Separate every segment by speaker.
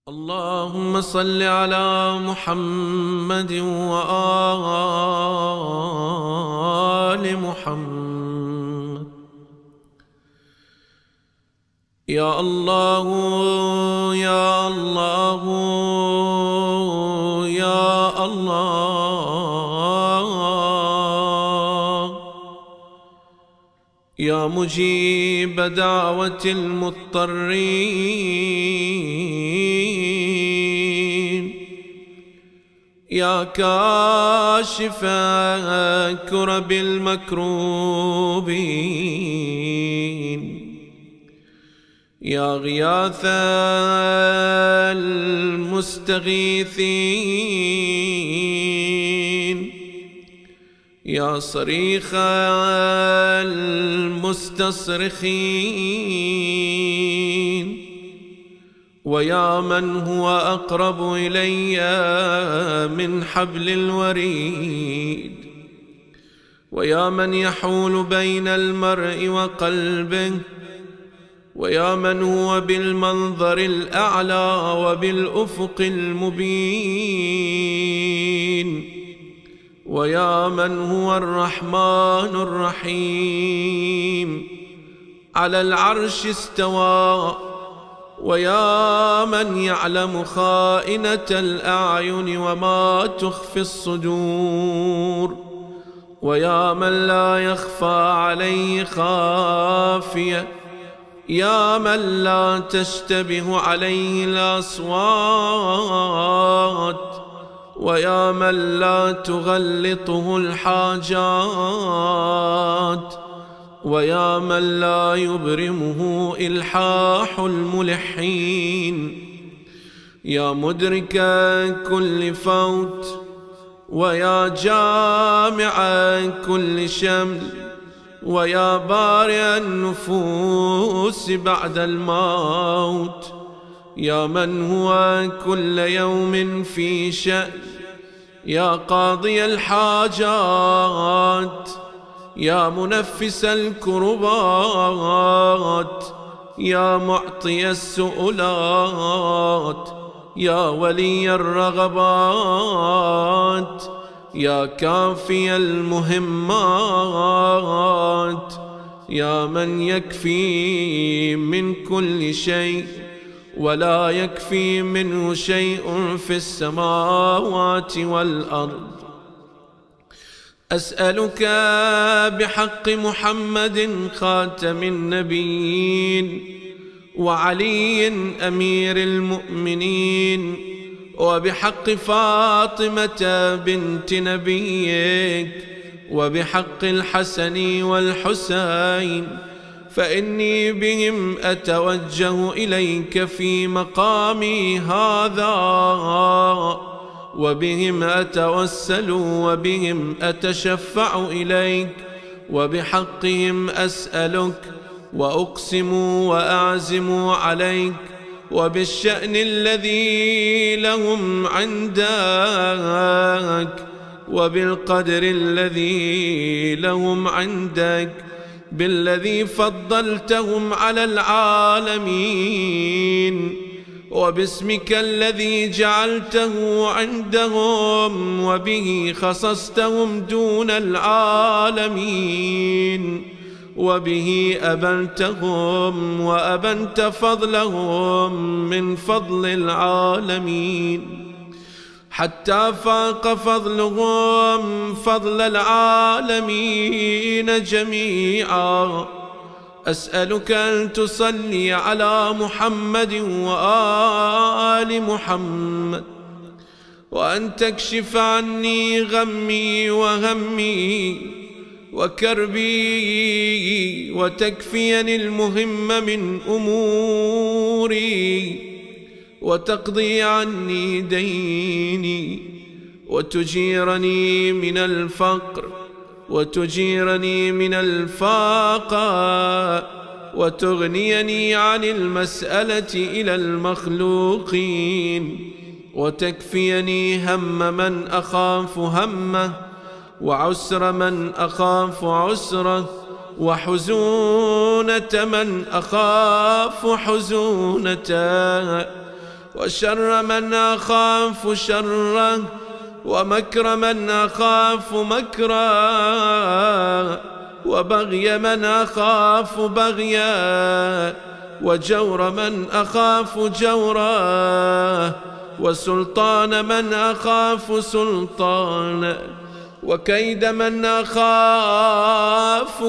Speaker 1: اللهم صل على محمد وآل محمد. يا الله يا الله يا الله، يا مجيب دعوة المضطرين، يا كاشف كرب المكروبين، يا غياث المستغيثين، يا صريخ المستصرخين، ويا من هو أقرب إلي من حبل الوريد، ويا من يحول بين المرء وقلبه، ويا من هو بالمنظر الأعلى وبالأفق المبين، ويا من هو الرحمن الرحيم، على العرش استوى، ويا من يعلم خائنة الأعين وما تخفي الصدور، ويا من لا يخفى عليه خافية، يا من لا تشتبه عليه الأصوات، ويا من لا تغلطه الحاجات، ويا من لا يبرمه إلحاح الملحين، يا مدرك كل فوت، ويا جامع كل شمل، ويا بارئ النفوس بعد الموت، يا من هو كل يوم في شأن، يا قاضي الحاجات، يا منفس الكربات، يا معطي السؤلات، يا ولي الرغبات، يا كافي المهمات، يا من يكفي من كل شيء ولا يكفي منه شيء في السماوات والأرض. أسألك بحق محمد خاتم النبيين وعلي أمير المؤمنين، وبحق فاطمة بنت نبيك، وبحق الحسن والحسين، فإني بهم أتوجه إليك في مقامي هذا، وبهم أتوسل، وبهم أتشفع إليك، وبحقهم أسألك وأقسم وأعزم عليك، وبالشأن الذي لهم عندك، وبالقدر الذي لهم عندك، بالذي فضلتهم على العالمين، وباسمك الذي جعلته عندهم وبه خصصتهم دون العالمين، وبه أبنتهم وأبنت فضلهم من فضل العالمين، حتى فاق فضلهم فضل العالمين جميعا. أسألك أن تصلي على محمد وآل محمد، وأن تكشف عني غمي وهمي وكربي، وتكفيني المهم من أموري، وتقضي عني ديني، وتجيرني من الفقر، وتجيرني من الفاقة، وتغنيني عن المسألة إلى المخلوقين، وتكفيني هم من أخاف همه، وعسر من أخاف عسره، وحزونة من أخاف حزونته، وشر من أخاف شره، ومكر من أخاف مكره، وبغي من أخاف بغيا، وجور من أخاف جوره، وسلطان من أخاف سلطانه، وكيد من أخاف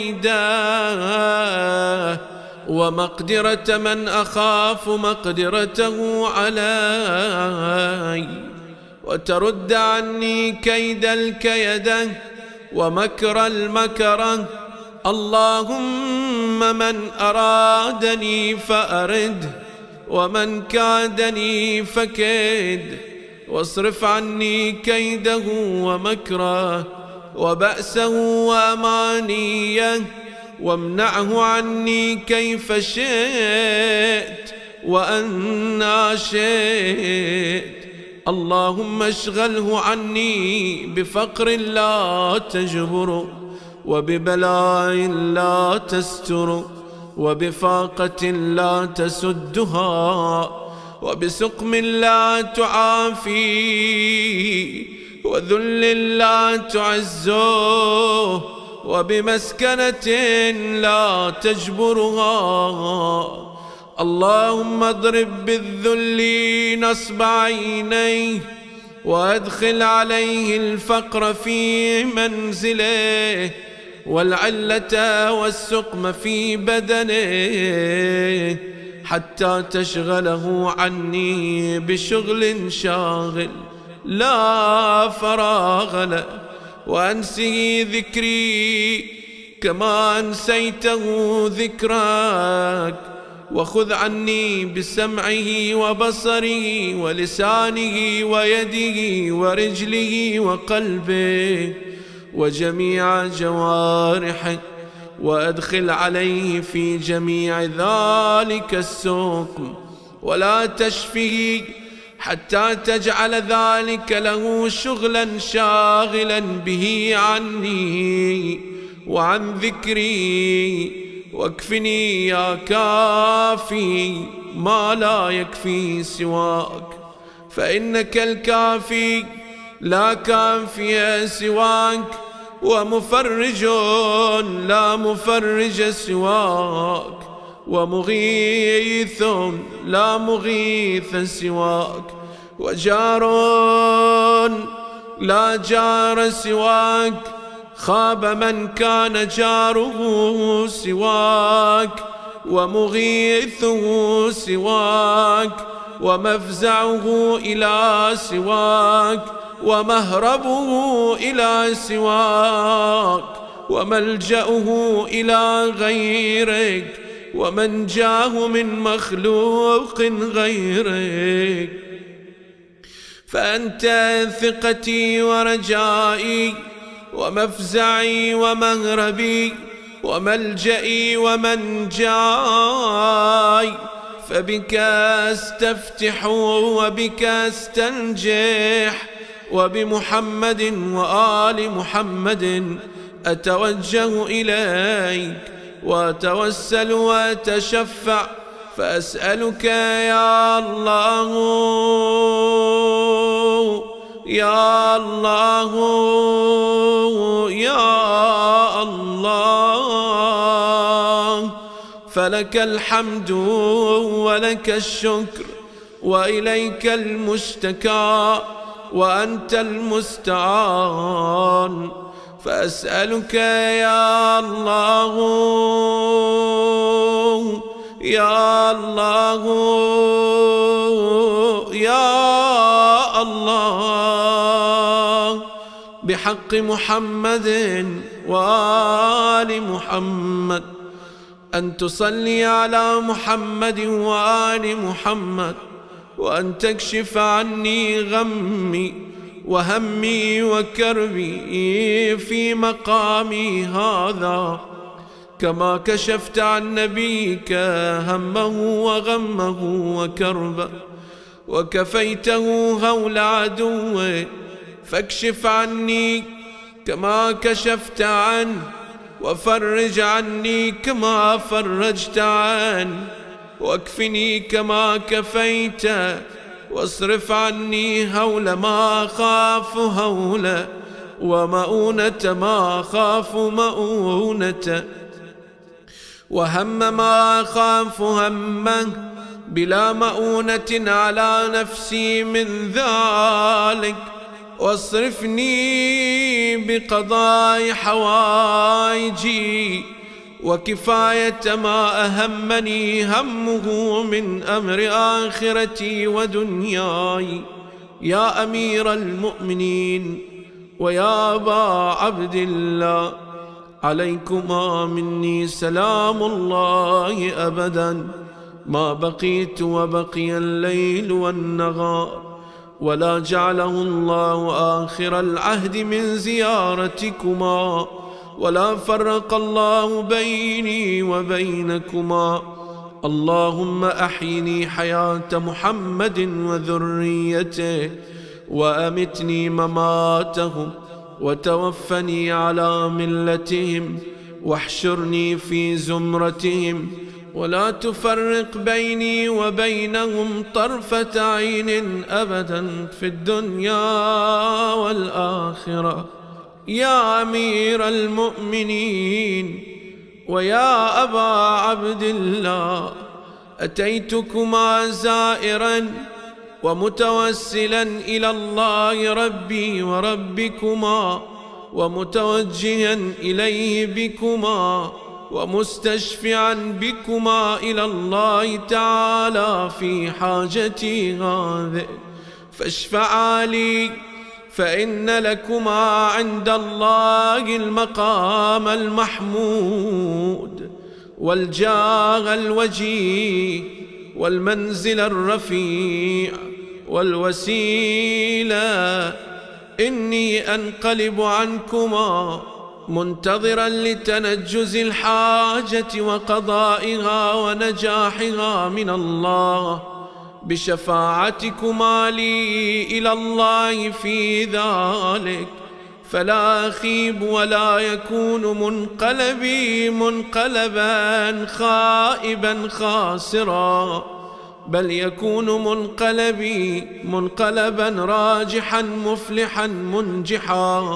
Speaker 1: كيده، ومقدرة من أخاف مقدرته علي، وترد عني كيد الكيدة ومكر المكرة. اللهم من أرادني فأرده، ومن كادني فكيد، واصرف عني كيده ومكره وبأسه وأمانيه، وامنعه عني كيف شئت وأنا شئت. اللهم اشغله عني بفقر لا تجبر، وببلاء لا تستر، وبفاقة لا تسدها، وبسقم لا تعافي، وذل لا تعزه، وبمسكنة لا تجبرها. اللهم اضرب بالذل نصب عينيه، وادخل عليه الفقر في منزله، والعلة والسقم في بدنه، حتى تشغله عني بشغل شاغل لا فراغ له، وأنسه ذكري كما أنسيته ذكرك، وخذ عني بسمعه وبصره ولسانه ويده ورجله وقلبه وجميع جوارحه، وأدخل عليه في جميع ذلك السقم، ولا تشفه حتى تجعل ذلك له شغلا شاغلا به عني وعن ذكري. واكفني يا كافي ما لا يكفي سواك، فإنك الكافي لا كافي سواك، ومفرج لا مفرج سواك، ومغيث لا مغيث سواك، وجار لا جار سواك. خاب من كان جاره سواك، ومغيثه سواك، ومفزعه إلى سواك، ومهربه إلى سواك، وملجأه إلى غيرك، ومنجاه من مخلوق غيرك. فأنت ثقتي ورجائي ومفزعي ومهربي وملجئي ومنجاي، فبك أستفتح وبك أستنجح، وبمحمد وآل محمد أتوجه إليك وأتوسل وأتشفع، فأسألك يا الله يا الله يا الله، فلك الحمد ولك الشكر، وإليك المشتكى وأنت المستعان. فأسألك يا الله يا الله يا الله، بحق محمد وآل محمد، أن تصلي على محمد وآل محمد، وأن تكشف عني غمي وهمي وكربي في مقامي هذا، كما كشفت عن نبيك همه وغمه وكربه، وكفيته هول عدوه، فاكشف عني كما كشفت عنه، وفرج عني كما فرجت عنه، واكفني كما كفيت، واصرف عني هول ما خاف هوله، ومؤونة ما خاف مؤونة، وهم ما خاف همه، بلا مؤونة على نفسي من ذلك، واصرفني بقضاء حوائجي، وكفاية ما أهمني همه من أمر آخرتي ودنياي. يا أمير المؤمنين ويا أبا عبد الله، عليكما مني سلام الله أبدا ما بقيت وبقي الليل والنهار، ولا جعله الله آخر العهد من زيارتكما، ولا فرق الله بيني وبينكما. اللهم أحيني حياة محمد وذريته، وأمتني مماتهم، وتوفني على ملتهم، واحشرني في زمرتهم، ولا تفرق بيني وبينهم طرفة عين أبدا في الدنيا والآخرة. يا أمير المؤمنين ويا أبا عبد الله، أتيتكما زائرا ومتوسلا إلى الله ربي وربكما، ومتوجها إليه بكما، ومستشفعا بكما إلى الله تعالى في حاجتي هذه، فاشفعا لي، فإن لكما عند الله المقام المحمود، والجاه الوجيه، والمنزل الرفيع، والوسيلة. إني أنقلب عنكما منتظرا لتنجز الحاجة وقضائها ونجاحها من الله، بشفاعتكما لي إلى الله في ذلك، فلا أخيب ولا يكون منقلبي منقلبا خائبا خاسرا، بل يكون منقلبي منقلبا راجحا مفلحا منجحا،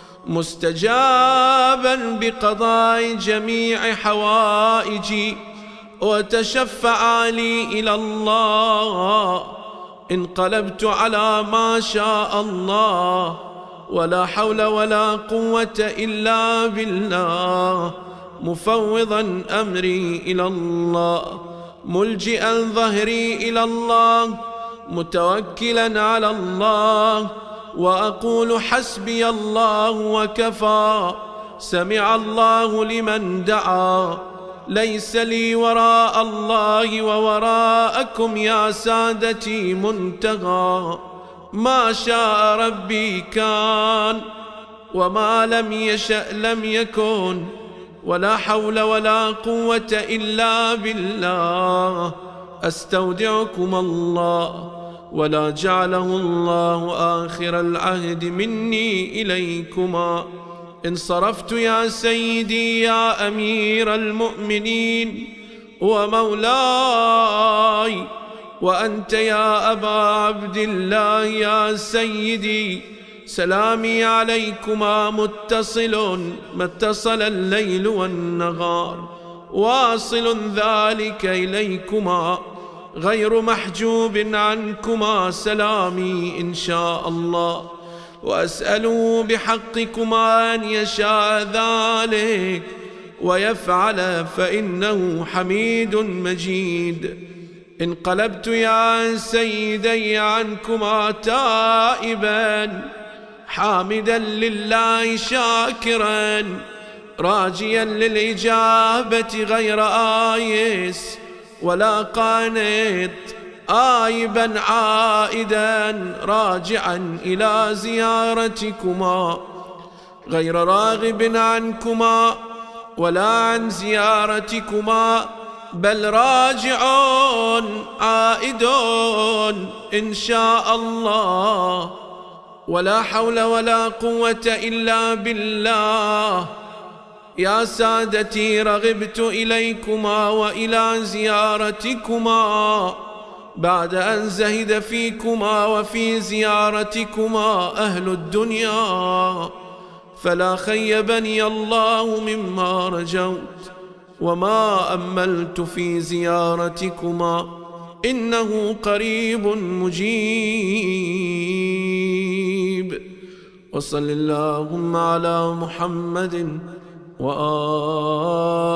Speaker 1: مستجابا بقضاء جميع حوائجي، وتشفع لي إلى الله. انقلبت على ما شاء الله، ولا حول ولا قوة إلا بالله، مفوضا أمري إلى الله، ملجئا ظهري إلى الله، متوكلا على الله، وأقول حسبي الله وكفى، سمع الله لمن دعا، ليس لي وراء الله ووراءكم يا سادتي منتهى، ما شاء ربي كان، وما لم يشأ لم يكن، ولا حول ولا قوة إلا بالله. أستودعكم الله، ولا جعله الله آخر العهد مني إليكما. انصرفت يا سيدي يا أمير المؤمنين ومولاي، وأنت يا أبا عبد الله يا سيدي، سلامي عليكما متصل ما اتصل الليل والنهار، واصل ذلك إليكما، غير محجوب عنكما سلامي إن شاء الله، وأسأله بحقكما أن يشاء ذلك ويفعل، فإنه حميد مجيد. انقلبت يا سيدي عنكما تائبا حامدا لله شاكرا، راجيا للإجابة غير آيس ولا قانت، آيبا عائدا راجعا إلى زيارتكما، غير راغب عنكما ولا عن زيارتكما، بل راجع عائد إن شاء الله، ولا حول ولا قوة إلا بالله. يا سادتي رغبت إليكما وإلى زيارتكما بعد أن زهد فيكما وفي زيارتكما أهل الدنيا، فلا خيبني الله مما رجوت، وما أملت في زيارتكما إنه قريب مجيب. وصل اللهم على محمد وآله